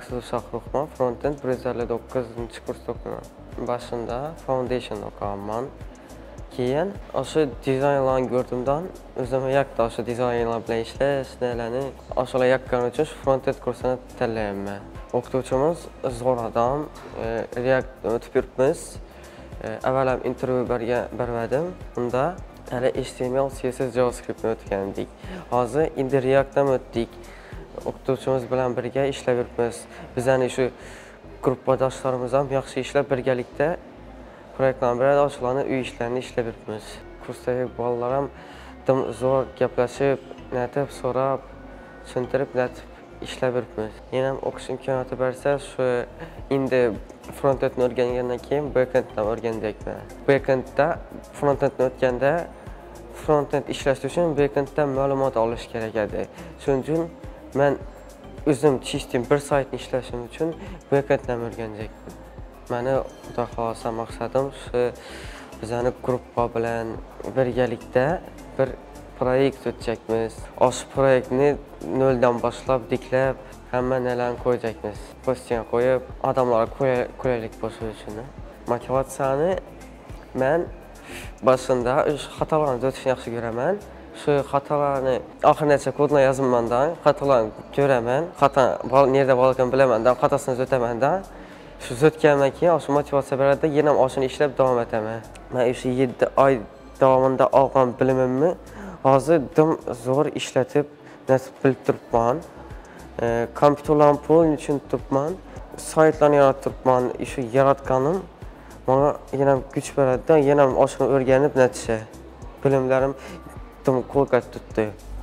Maqsud Uşaqlıqman, frontend 159-cu kursda oxuyuram. Başında foundation oxuyamman. Keyin aşı dizaynlarını gördümdən özümə yaqda aşı dizaynlar bilan işləş, nələni aşıla yaqqan üçün frontend kursuna tələyəm mən. Oxutucumuz zor adam, React ötüb yürütmüş. Əvvələm intervyu bərvədim. Bunda hələ HTML, CSS, JavaScript ötgəndik. Hazır indi React-dan ötdik. Oxutucumuz bilan birgə işləb yürütmüş. Bizəni şu qrupbadaşlarımızla yaxşı işləb birgəlikdə proyektlərin birə açılanı üy işlərini işləb yürütmüş. Kursdakı balalarım zor gəpləşib, nətib sorab, sündürüb, nətib işləb yürütmüş. Yenə oxuş imkanatı bərsə, şu indi frontendini öyrəngəndən keyin backenddən öyrənəcək mənə. Backenddə frontendini öyrəngəndə frontend işləşdiyi üçün backenddən məlumat alış gərəkədir. Çünki mən özüm çizdim bir saytını işləşim üçün backenddən öyrənəcəkdim. Məni xuda xalasa məqsədim bizəni qrupla bilən birgəlikdə bir proyekt ötəcəkmiz. O proyektini nöldən başlayıb, dikləb, həmən nələrini qoyacaqmiz. Postinə qoyub, adamlara koyaylik boşu üçün. Motivasiyanı mən başında xatalarını ötüşünü yaxşı görəmən. Şu xatalarını axır nəticə koduna yazılmandan, xatalarını görəmən, nerede balıqını biləməndən, xatasını ötəməndən, şu ötkəndən ki, aşı motivasiya bərədə yenə aşını işləb davam etəmə. Mən 7 ay davamında alğan bilimimi hazır zor işlətib, nəsib bilib durubman, kompüterlərin pulun üçün durubman, saytlarını yaratdırıbman, işi yaratqanım, bana yenə güc bərədə, yenə aşını öyrənib nəticə. Bilimlərim qolqət tutdu.